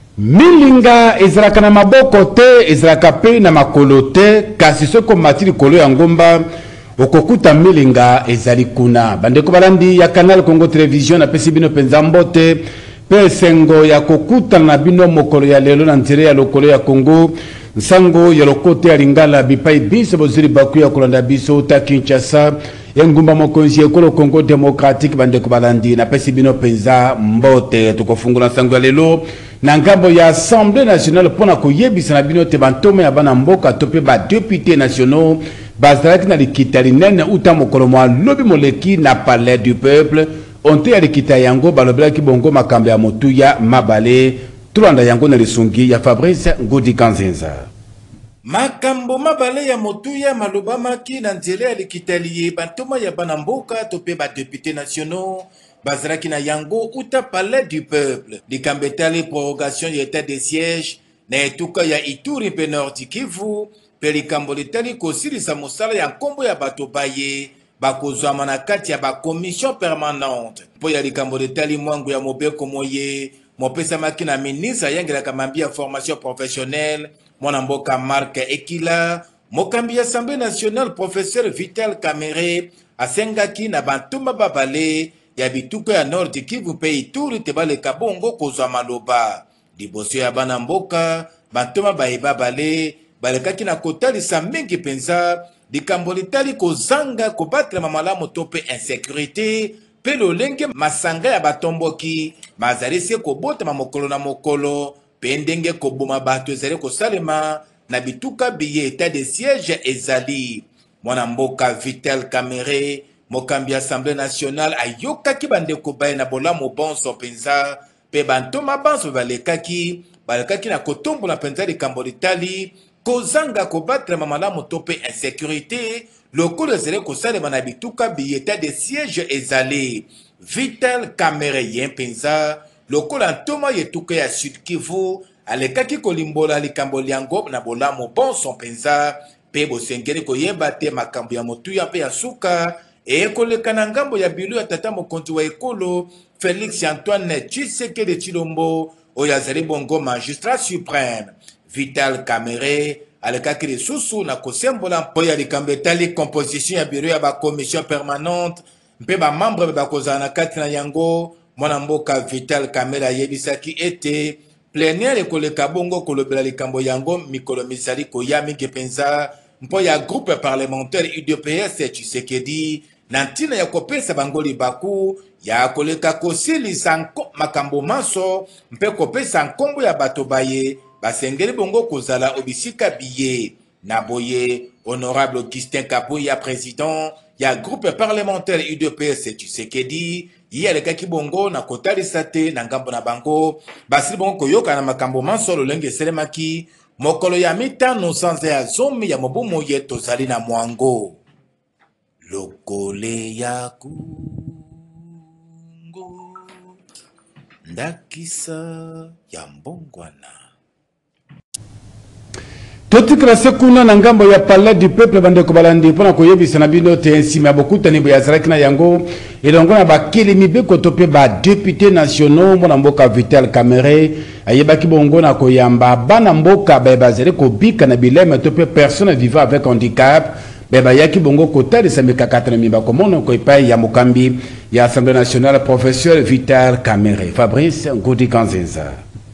Milinga ezalaka na maboko te ezalaka pe na makolo te kasi soko mati likolo ya ngomba okokuta milinga ezali kuna bandeko balandi ya Canal Congo Television na pesi bino penza mbote pe sengo ya kokuta na bino mokolo ya lelo na nzire ya lokolo ya Congo nsango ya lokote ya lingala bipai biso boziri baku ya kolanda biso ta Kinshasa ya ngumba mokonzi ekolo Congo Démocratique bandeko balandi na pesi bino penza mbote tukofungula nsango ya lelo na ngambo ya Assemblée nationale pona koyebisa na bino te bantome ya bana mboka to pe ba députés nationaux bazalaki na likita linene uta mokolo mwa lobi moleki na palais du peuple onte ya likita yango balobelaki bongo makambo ya motuya mabale tulanda yango na lisungi ya Fabrice Ngudi Kanzenza. Makambo mabale ya motuya malobamaki na nzela ya likitaliye bantoma ya bana mboka to pe ba députés nationaux bazalaki na yango uta palais du peuple likambo etali prorogation ya état de siège na etuka ya Ituri pe Nord Kivu pe likambo litali kosilisa mosala ya nkombo ya bato baye bakozwama na kati ya bakomission permanente mpo ya likambo litali mwangu ya mobeko moye mopesamaki na ministre ayangelaka mambi ya formation professionnelle mwana mboka Marc Ekila mokambi ya Assemblée nationale professeur Vital Kamerhe asengaki na bantoma babale ya bituko ya Nord Kivu pe Ituri te baleka bongo kozwa maloba liboso ya bana mboka bantoma bayeba bale balekaki na kotalisa mingi penza likambo litali kozanga kobatela malamu to pe insécurité pe lolenge masanga ya batomboki bazalisi kobotama mokolo na mokolo pe ndenge koboma bato ezali kosalema na bituka biye état de siège ezali mwana mboka Vital Kamerhe mokambi Assemblée nationale ayokaki bandeko baye na bolamu bonso penza pe bantoma banso balekaki na kotombola penza likambo litali kozanga kobatela malamu to pe insécurité lokolo ezali kosalema na bituka biye état de siège ezali Vital Kamerhe ye penza lokolo ntoma yetuka ya Sud Kivu alekaki kolimbola likambo liango na bolamu bonso penza pe bosengeli koyeba te makambo ya motuya pe ya suka ekoleka na ngambo ya bilu ya tata mokonzi wa ekolo Félix Antoine Tshisekedi Tshilombo oyo azali bongo magistrat suprême Vital Kamerhe alekaki lisusu na kosembola mpo ya likambo etali composition ya biro ya bakomission permanente mpe bamembre bakozala na kati na yango mwana mboka Vital Kamerhe ayebisaki ete plénière ekoleka bongo kolobela likambo yango mikolo misali koya mingi penza mpo ya groupe parlementaire UDPS Tshisekedi na ntina ya kopesa bango libaku ya koleka kosilisa makambo maso mpe kopesa nkombo ya bato baye basengeli bongo kozala obisika biye na boye honorable Augustin Kabuya président ya groupe parlementaire UDPS Tshisekedi ye alekaki bongo na kotalisa te na ngambo na bango basili bongo koyoka na makambo maso lolenge eselemaki mokolo ya mitano sanza ya zomi ya mobumu ye tozali na mwango lokole ya Kungo ndakisa ya mbongwana totikala sekuna na ngambo ya palais du peuple bandeko balandi pona koyebisa na bino te nsima ya bokutani boye azalaki na yango elongo na bakili mibeko to pe ba députés nationaux mwana mboka Vital Kamerhe ayebaki bongo na koyamba bana mboka baye bazali kobika na bileme to pe personne vivant avec handicap baye bayaki bongo kotalisa mikakatana mibako monoko epai ya mokambi ya Assemblée nationale professeur Vital Kamerhe Fabrice Ngudi Kanzenza.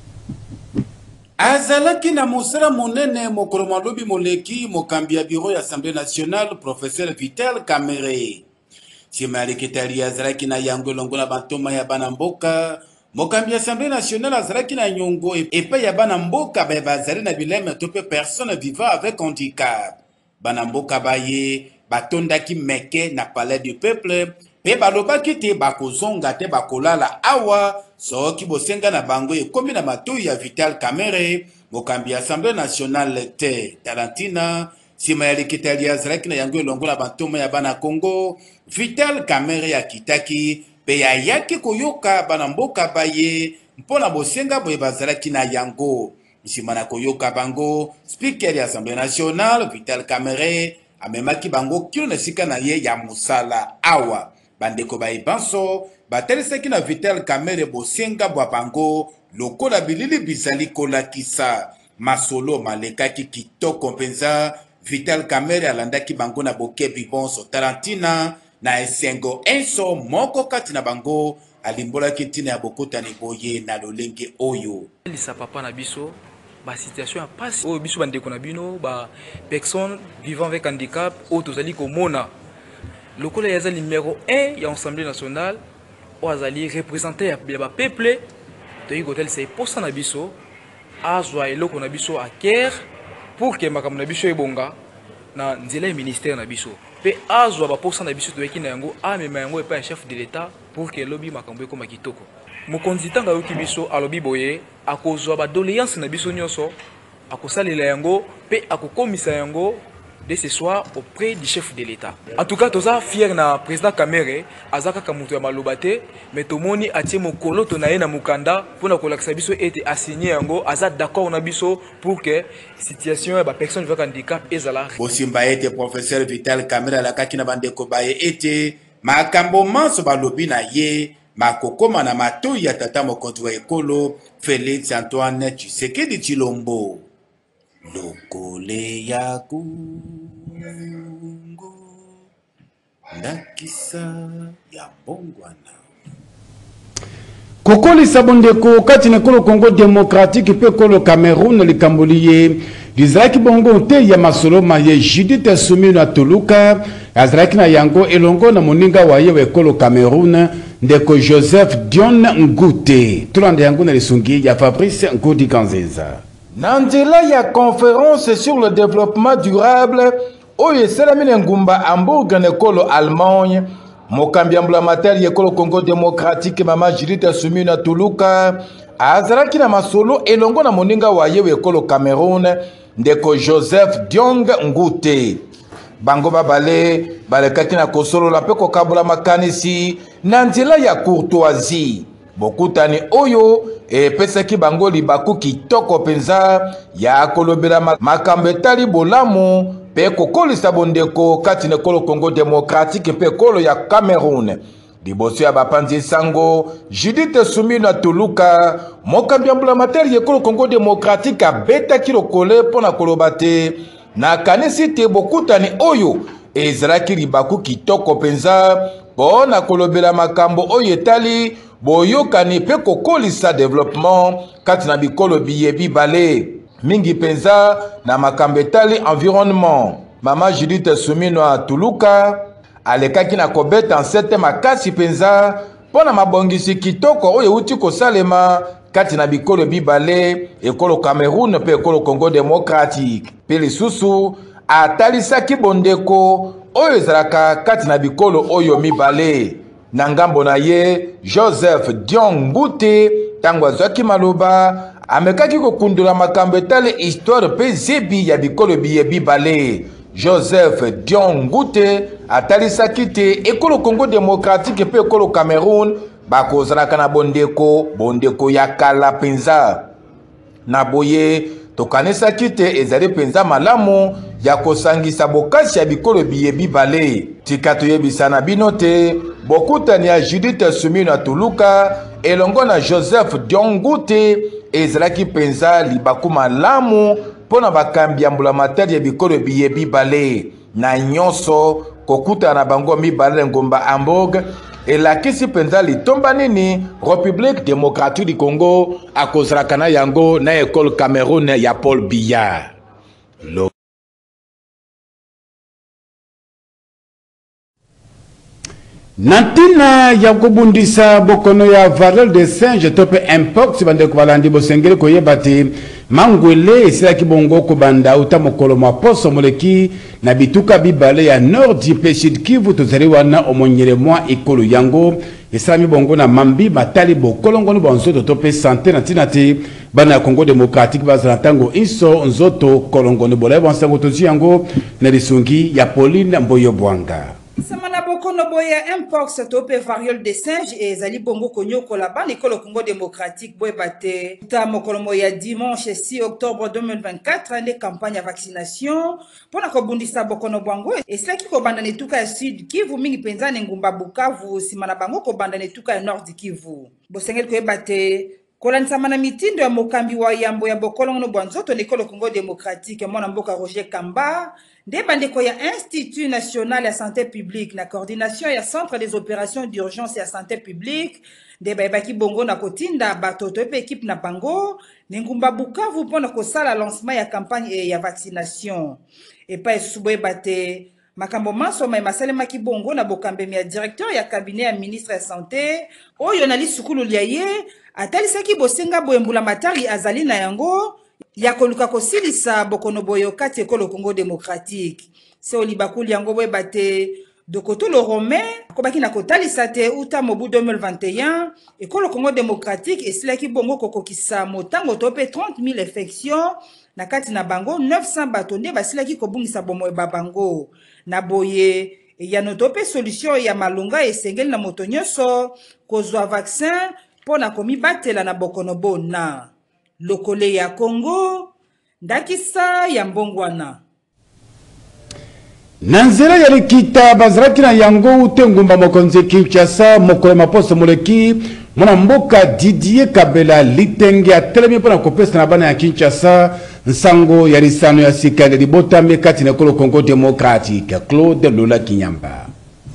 azalaki na mosala monene mokolo malobi moleki mokambi ya biro ya Assemblée nationale professeur Vital Kamerhe nsima ya likitali azalaki na yango elongo na bantoma ya bana mboka mokambi ya Assemblée nationale azalaki na nyongo epai ya bana mboka baye bazali na bileme to pe personne vivant avec handicap bana mboka baye batondaki meke na palais du peuple pe balobaki te bakozonga te bakolala awa soki bosenga na bango ekomi na matoyi ya Vital Kamerhe mokambi ya Assemblée nationale te talantina nsima ya likitali azalaki na yango elongo na bantoma ya bana Congo Vital Kamerhe akitaki pe ayaki koyoka bana mboka baye mpona bosenga boye bazalaki na yango nsima na koyoka bango speaker ya Assemblée nationale Vital Kamerhe amemaki bango kilo na sika na ye ya mosala awa bandeko baye banso batalisaki na Vital Kamerhe bosenga bwa bango lokola bilili bizali kolakisa masolo malekaki kitoko mpenza. Vital Kamerhe alandaki bango na bokebi bonso tarantina na esengo enso moko kati na bango alimbolaki ntina ya bokutani boye na lolenge oyo lisa papa na biso ba situation ya passe oyo biso bandeko na bino ba personnes vivant avec handicap oyo tozali komona lokola yaza numéro 1 ya Assemblée nationale oyo azali représenté ya ba peuple toyi kotel c'est pour ça na biso azwa eloko na biso a cœur pour que makambo na biso ebonga na nzela ya ministère na biso pe azwa ba posa na biso toyeki na yango amema yango epa chef de l'état pour que lobi makambo ekoma kitoko mokonzi tanga yoki biso alobi boye akozwa ba doléance na biso nyonso akosalela yango pe akokomisa yango dès ce soir auprès du chef de l'état. En tout cas toza fier na président Kamerhe azaka kamuto ya malobate mais tomoni atie mokolo to na ye na mukanda pona kolakisa biso ete assigné yango aza d'accord na biso pour que situation ya ba personne avec handicap ezala bosimba ete professeur Vital Kamerhe alakaki na bandeko baye ete makambo manso balobi na ye makokoma na matoi ya tata mokonzi wa ekolo Félix Antoine Tshisekedi Tshilombo lokole ya kungu ndakisa ya bongwana kokolisa bondeko kati na ekolo Congo démocratique pe ekolo Cameroun likamboli ye lizalaki bongo te ya masolo maye Judith Sumiyu na Tuluka azalaki na yango elongo na moninga wa ye wa ekolo Cameroun ndeko Joseph Dion Ngute tolanda yango na lisungi ya Fabrice Ngudi Kanzeza. Nandela ya conférence sur le développement durable oyo esalami na ngumba Hamburg na ekolo Allemagne mokambi emblémataire ya ekolo Congo démocratique mama Judith Sumiyu na Tuluka azalaki na masolo elongo na moninga wa ye wa ekolo Cameroun ndeko Joseph Diong Ngute bango babale balekaki na kosolola pe kokabola makanisi na nzela ya courtoisie bokutani oyo epesaki bango libaku kitoko penza ya kolobela makambo etali bolamu pe kokolisa bondeko kati na ekolo Congo démocratique pe ekolo ya Cameroun liboso ya bapanzi sango Judith Sumiyu na Tuluka mokambi emblémataire ya ekolo Congo démocratique abetaki lokole mpona koloba te na kanisi te bokutani oyo ezalaki libaku kitoko penza mpona kolobela makambo oyo etali boyokani pe kokolisa développement kati na bikolo biye bibale mingi penza na makambo etali environnement mama Judith Sumiyu na Tuluka alekaki na kobeta nsete makasi penza mpona mabongisi kitoko oyo euti kosalema kati na bikolo bibale ekolo Cameroun pe ekolo Congo démocratique pe lisusu atalisaki bondeko oyo ezalaka kati na bikolo oyo mibale na ngambo na ye Joseph Diong Ngute tango azwaki maloba amekaki kokundula makambo etali histoire pe zebi ya bikolo biye bibale Joseph Diong Ngute atalisaki te ekolo Congo démocratique pe ekolo Cameroun bakozalaka na bondeko ya kala penza na boye tokanisaki te ezali penza malamu ya kosangisa bokasi ya bikolo biye bibale tika toyebisa na bino te bokutani ya Judith Sumiyu na Tuluka elongo na Joseph Diong Ngute ezalaki penza libaku malamu mpona bakambi emblémataire ya bikolo biye bibale na nyonso kokutana na bango mibale ngomba Hamburg elakisi penza litomba nini République démocratique du Congo akozalaka na yango na ekolo Cameroun ya Paul Biya. Nantina ya kubundisa bokono ya valeur de singe tope import bandeko balandi bosengeli koyebati mangwele esilaki bongo kobanda uta mokolo mwa poso moleki na bituka bibale ya nord du Sud Kivu tozali wana omonyele mwa ekolo yango esalami bongo na mambi matali bokolongoni bonzoto tope santé na ntina te bana ya Congo démocratique bazala ntango iso nzoto kolongoni bolaye bonsango tozi yango na lisungi ya Pauline Mboyo Bwanga. Bokonoboya Mpox tope variole de singe et Zali Bongo Konyoko là-bas, Nicole Congo démocratique, Boebate, ta Mokolomoya dimanche 6 octobre 2024, les campagnes à vaccination, pour la Kobundisa Bokonobwango, et cela qui Kobandane Tuka Sud Kivu, Mingi Penza, Ngumba Bukavu, Simanabango, Kobandane Tuka Nord Kivu. Bosengel Koebate, Kolansamana mitindo ya mokambi wa yambo ya bokolongo bwanzoto Nicole Congo démocratique, mwana mboka Roger Kamba, des bandeko ya Institut National de Santé Publique, la coordination ya Centre des Opérations d'Urgence et Santé Publique, des baibaki bongo na kotinda batoto epe équipe na bango, Ngumba Bukavu pona kosala lancement ya campagne et ya vaccination. Et pas souboye bate, makambo maso ma masalema ki bongo na bokambe ya directeur ya cabinet ya ministre ya santé, oyo nali sukulu liaye, atalisaki bosenga boembula matari azali na yango, ya koluka kosilisa bokonoboyo kati ekolo Congo démocratique. Se olibakuli yango bate dokoto le romain kobaki na kotalisa te uta mobu 2021 ekolo Congo démocratique esilaki bongo kokokisa motango tope 30 000 infections na kati na bango 900 batonde basilaki kobungisa bomoe babango na boye ya notope solution ya malunga esengeli na moto nyonso kozwa vaccin pona komibatela na bokonobo na lokole ya Congo ndakisa ya mbongwana Nanzela ya likita bazraki na yango utengumba mokonzi Kinshasa mokole maposo moleki mwana mboka Didier Kabela litenge atelemi pona kopesa na bana ya Kinshasa nsango ya risano ya sikale libota mekati na kolo Congo démocratique Claude Lola Kinyamba.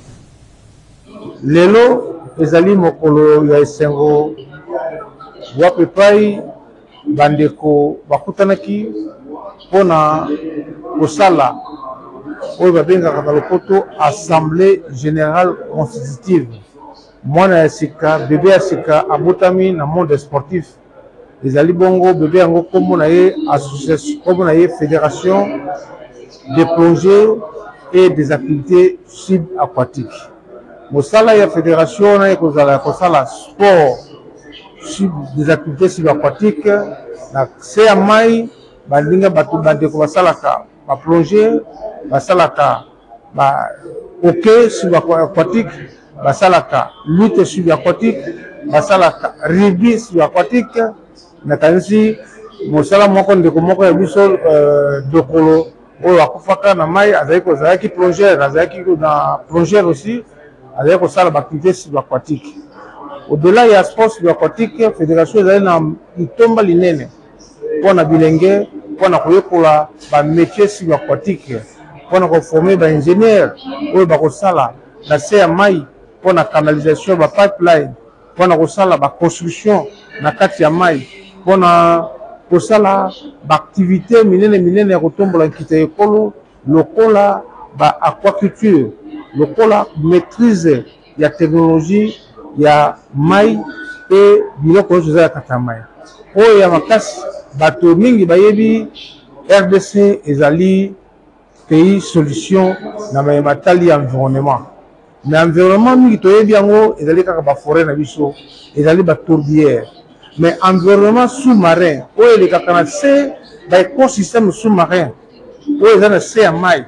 Lelo ezali mokolo ya esengo wape pai bandeko bakutanaki pona kosala oyo babengaka na lopoto assemblée générale constitutive. Mwana ya sika bebe ya sika abotami na monde sportif ezali bongo bebe yango kombo na ye association kombo na ye fédération des plongées et des activités subaquatiques. Mosala ya fédération na ekozala kosala sport des activités subaquatiques na se ya mai balinga bato bandeko basalaka ba plonger basalaka ba hockey subaquatique basalaka lutte subaquatique basalaka rugby subaquatique na kanisi mosala moko ndeko moko ya biso dokolo oyo akufaka na mai azali kozalaki plongeur azalaki na plongeur aussi azali kosala ba activité subaquatique. Au-delà ya sport subaquatique fédération ezali na itomba linene pona bilenge pona koyekola ba métier subaquatique pona ko former ba ingénieur oyo bakosala na se ya mai pona canalisation ba pipeline pona kosala ba construction na kati ya mai pona kosala ba activité minene ya kotombola nkita ekolo lokola ba aquaculture lokola maîtrise ya technologie ya mai et biloko oyo ezala kata mai oyo ya makasi bato mingi bayebi RDC ezali pays solution na matali ya environnement. Mais environnement mingi toyebi yango ezali kaka ba forêt na biso ezali ba tourbière. Mais environnement sous-marin oyo elekaka na se ba écosystème sous-marin oyo ezali na se ya mai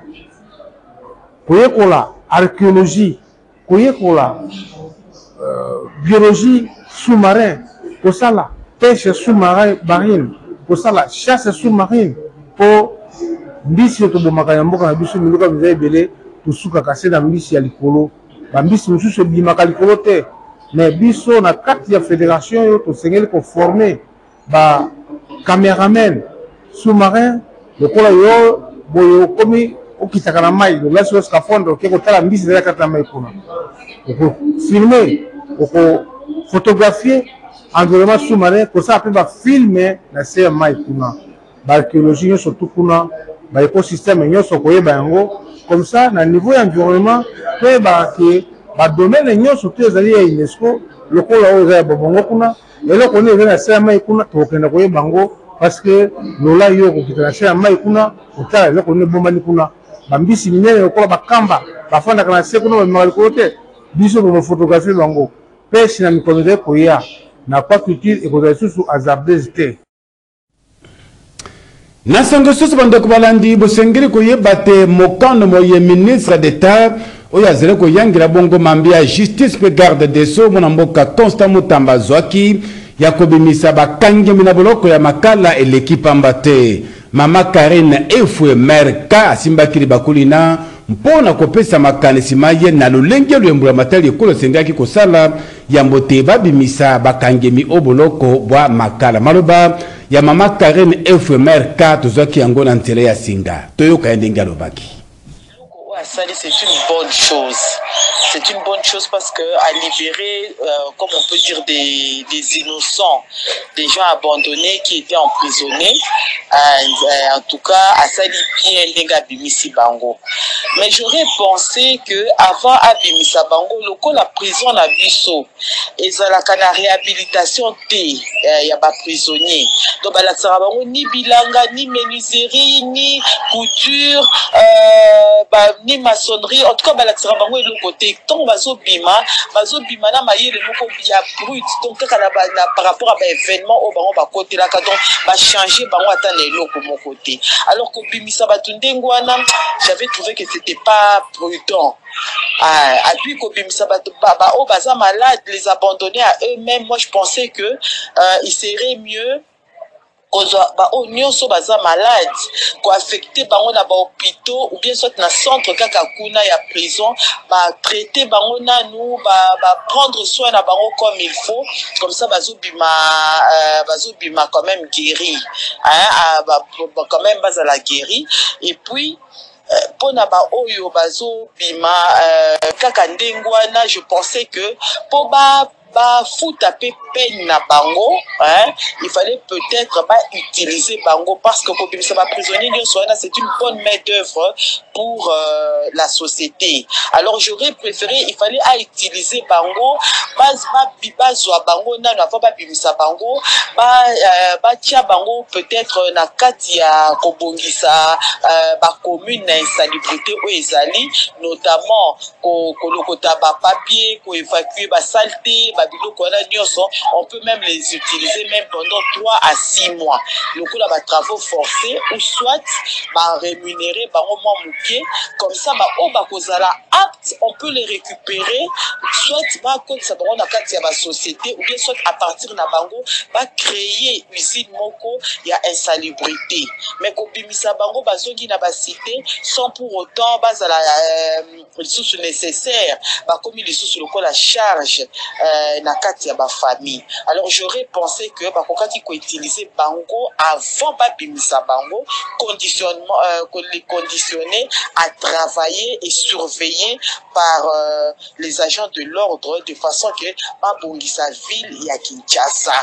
koyekola archéologie koyekola biologie sous-marin kosala pêche sous-marin marine kosala chasse sous-marine po mbisi to bomaka ya mboka na biso miluka biza ebele tosuka kase na mbisi ya likolo ba mbisi mosusu ebimaka likolo te mais biso na kati ya fédération yo tosengeli ko former ba caméraman sous-marin lokola yo boyo komi okitaka na mai lolasi scaphandre okeko tala mbisi za kati na mai kuna oko filmer oko photographier environnement sous-marin kosala pe ba filmer na se ya mai kuna ba archéologie nyonso tu kuna ba écosystème nyonso koyeba yango comme ça na niveau ya environnement toyeba ke ba domaine nyonso tu ezali ya UNESCO lokola oyo eza ya bobongo kuna eloko nini eza na se ya mai kuna tokenda koyeba yango parce que lola yo kokita na se ya mai kuna otala eloko nini ebombani kuna bambisi minene lokola bakamba bafandaka na se kuna bamemaka likolo te biso bomofotographie bango pêche na mikolo ezali koya na aquaculture ekozala lisusu hasardeuse te. na sango soso bandeko balandi bosengeli koyeba te mokano moye ministre d'État oyo azali koyangira bongo mambi ya justice pe garde des sceaux mona mboka Constant Mutamba zwaki ya kobimisa bakangemi na boloko ya makala eleki pamba te. Mama Karine Efwe Merka asimbakili bakulina mpona kopesa makanisi maye na lolenge lwembula matali ekolo sengaki kosala ya mbote babimisa bakangemi oboloko bwa makala. Maloba ya Mama Karine Efwe Merka tozwaki yango na nzela ya singa toyoka ndenge alobaki. C'est une bonne chose. C'est une bonne chose parce que à libérer, comme on peut dire, des innocents, des gens abandonnés qui étaient emprisonnés, en tout cas, à ça bien les Abimisi Bango. Mais j'aurais pensé que avant Abimisi Bango, la prison na biso, et ça la réhabilitation il y a pas prisonniers. Donc la Bango ni bilanga, ni menuiserie, ni couture, ni maçonnerie, en tout cas la Bango est le côté. Tant bazo bima na maye le moko ya brut. Donc par rapport à l'événement au bango ba côté là donc va changer bango attendre loko mon côté. Alors que bimisa batundengwana, j'avais trouvé que c'était pas prudent. Et puis kobimisa baba o baza malade, les abandonner à eux-mêmes, moi je pensais que il serait mieux au nyonso baza malade ko affecté bango na ba hôpitaux ou bien soit na centre kaka kuna ya prison ba traiter bango na nous ba prendre soin na bango comme il faut, comme ça bazo bima quand même guéri quand même bazala guéri. Et puis pona ba oyo bazo bima kaka ndengwana, je pensais que po ba fout taper peine na bango, il fallait peut-être pas utiliser bango parce que pour ça va prisonnier c'est une bonne main d'œuvre pour la société. Alors j'aurais préféré, il fallait utiliser bango bazwa bango na na pas bimisa bango tia bango peut-être na kati ya kobongisa ba commune na insalubrité ou ezali, notamment ko lokota ba papier, ko évacuer ba saleté. On peut même les utiliser même pendant 3 à 6 mois. Le coup là, travaux forcés ou soit rémunérer au moins mouquet. Comme ça, apte, on peut les récupérer. Soit quand ça va dans la société ou bien soit à partir de bango créer usine moko il y a insalubrité. Mais quand bimisa bango bazongi na ba cité sans pour autant les sources nécessaires comme les sources la charge na kati ya ba famille. Alors j'aurais pensé que bakokaki ko utiliser bango avant ba bimisa bango, conditionnement les conditionner à travailler et surveiller par les agents de l'ordre de façon que ba bongisa ville ya Kinshasa.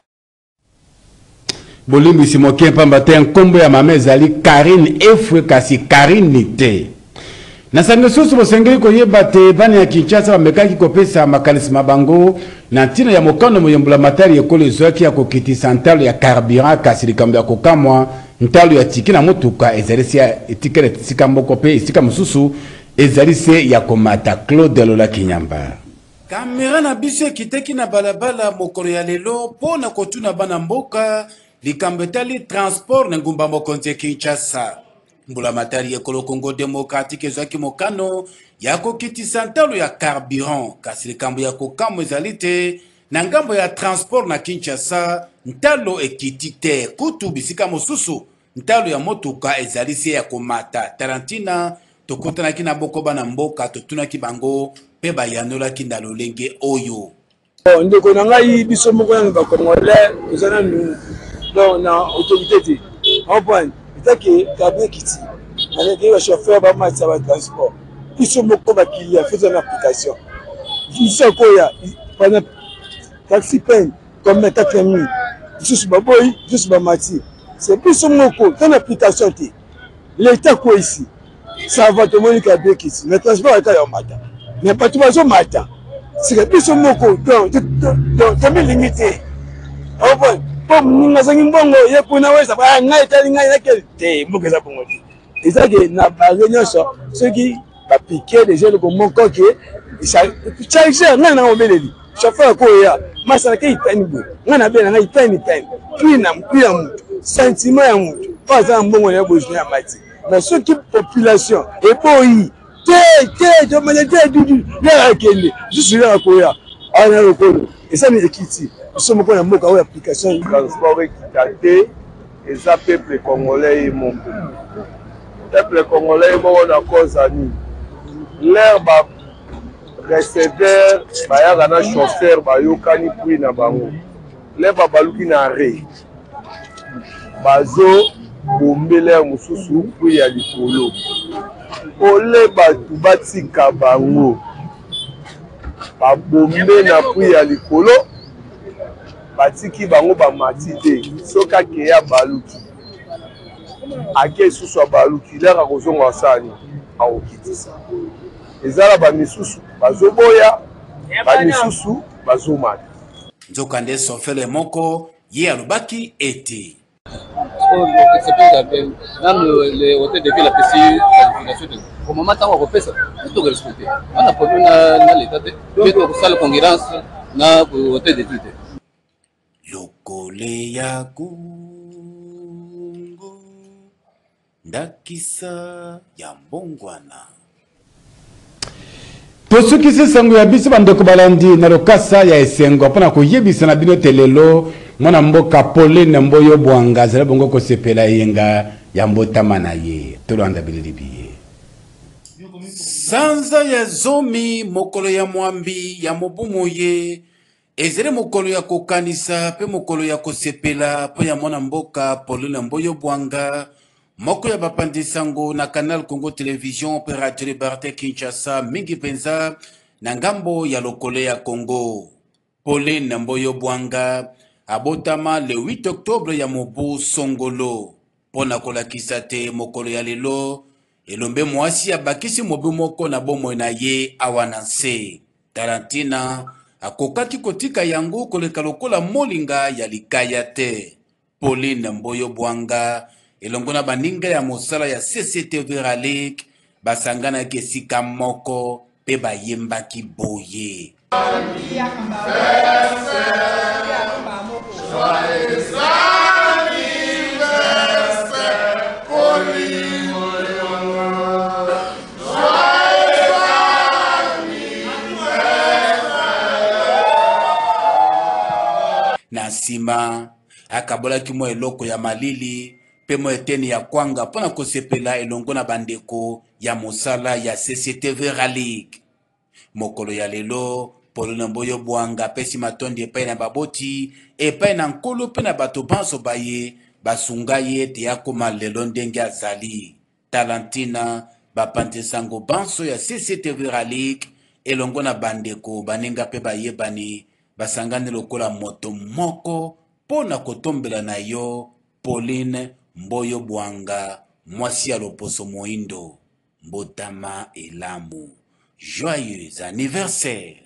Bolimbi simoke pamba te nkombo ya mama ezali Karine Efwe kasi Karine nite. Na sango soso bosengeli koyeba te bana ya Kinshasa bamekaki kopesa makanisi mabango na ntina ya mokano moyembula matari ekolo ezwaki ya kokiti santalo ya carburant kasi likambo ya kokamwa ntalo ya tiki na motuka ezalisi ya etikele sika mboko pe sika mosusu ezalisi ya komata. Claude Lola Kinyamba. Kamera na biso ekiteki na balabala mokolo ya lelo pona kotuna bana mboka likambo etali transport na ngumba mokonzi ya Kinshasa. Mbula matari ekolo Congo démocratique ezwaki mokano ya kokitisa ntalo ya carburant kasi likambo ya kokamwa ezali te na ngambo ya transport na Kinshasa. Ntalo ekiti te kutu bisika mosusu ntalo ya motuka ezalisi ya komata. Tarantina tokotanaki na boko bana mboka totunaki bango pe bayanolaki na lolenge oyo. Ndeko na ngai biso moko ya ba Congolais ezana nu donc na autorité te comprendre itaki kabé kiti avec les chauffeurs ba matsa ba transport biso moko ba kilia faisant une application biso koya pendant taxi peine comme 4000 biso ba boy biso ba mati c'est biso moko dans application te l'état quoi ici ça va te montrer kabé kiti le transport est à matin mais pas tout bazo matin c'est biso moko donc t'es limité au point comme nous avons bongo yekuna wesa ba ngai tali ngai laquelle te mokeza bongo et ça que na ba réunion ceux qui ba piquer les jeunes comme mon coquet ça charger ngai na omeleli chauffeur ko ya masala ke ipeni bo ngai na bena ngai ipeni puis na mpira mutu sentiment ya mutu pas un bon moyen pour jouer à Maïti. Mais ceux qui population et pour y de manière je suis là à Koya. Et ça, nous équité. Nous sommes encore dans une application. Transport équité et ça, peuple congolais et mon peuple congolais, on a cause à nous. L'herbe, receveur, un chauffeur, yokani pris na bango. L'herbe, baluki na ré. Bazo, bombele mususu, puis ya likolo. Ole batu batika bango. Babombe na puis ya likolo. Batiki bango ba matite. Soka keya baluki. Ake susu baluki. Lera kozongo asani. Aokitisa. Ezala ba misusu bazoboya. Ba misusu bazomata. Nzokande Sofele Moko, ye alubaki ete. Même les hôtels de ville apprécient la qualification. Au moment où on refait ça, il faut respecter. On a problème dans l'état de la concurrence dans l'hôtel de ville. Lokole ya kungo ndakisa ya mbongwana. Tosukisi sango ya biso bandeko balandi na lokasa ya esengo pona koyebisa na bino telelo mwana mboka Pauline Mboyo Bwanga zala bongo ko sepela yenga ya mbotama na ye tolanda bililibiye sanza ya zomi mokolo ya mwambi ya mobumu ye ezele mokolo ya kokanisa pe mokolo ya kosepela po ya mwana mboka Pauline Mboyo Bwanga moko ya bapandisango na Canal Congo Télévision pe Radio Liberté Kinshasa mingi penza na ngambo ya lokole ya Congo. Pauline Mboyo Bwanga abotama le 8 octobre ya mobu songolo pona kolakisa te mokolo ya lelo elombe mwasi abakisi mobu moko na bomo na ye awananse Tarantina akokaki kotika yango koleka lokola molinga ya likaya te. Pauline Mboyo Bwanga elongo na baninga ya mosala ya CCTV Ralik basangana kesika moko pe bayembaki boye. Na sima akabolaki mo eloko ya malili pe mo eteni ya kwanga pona kosepela elongo na bandeko ya mosala ya CCTV Ralik. Mokolo ya lelo Pauline Mboyo Bwanga pesi matondi epai na baboti epai na nkolo pe na bato banso baye basunga ye te yakoma lelo ndenge azali. Tarantina bapantesango banso ya CCTV Ralik elongo na bandeko baninga pe bayebani basangane lokola moto moko pona kotombela na yo Pauline Mboyo Bwanga mwasi ya loposo moindo mbotama elamu. Joyeux anniversaire.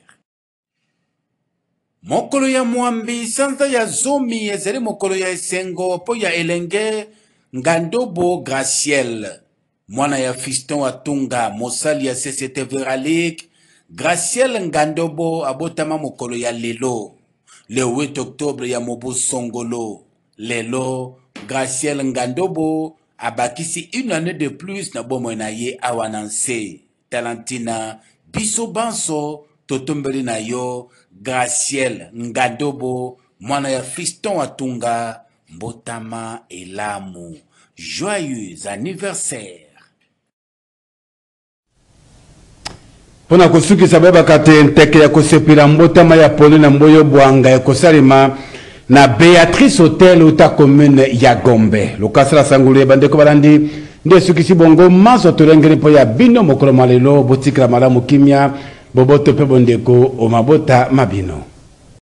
Mokolo ya mwambi sanza ya zomi ezeli mokolo ya esengo po ya elenge Ngandobo Graciel mwana ya Fiston Atunga mosali ya CCTV Ralik. Graciel Ngandobo abotama mokolo ya lelo le 8 octobre ya mobu songolo. Lelo Graciel Ngandobo abakisi une année de plus na bomo na ye awananse. Tarantina biso banso totombeli na yo Graciel Ngandobo mwana ya Fiston Atunga mbotama elamu. Joyeux anniversaire. Pona kusukisa baba kate nteke ya kosepela mbotama ya Pauline Mboyo Bwanga ya kosalima na Beatrice Hotel uta commune ya Gombe. Lokasala sangule bandeko balandi nde sukisi bongo maso tolengeli po ya bino mokolo malelo botikila malamu kimia boboto pe bondeko o mabota mabino.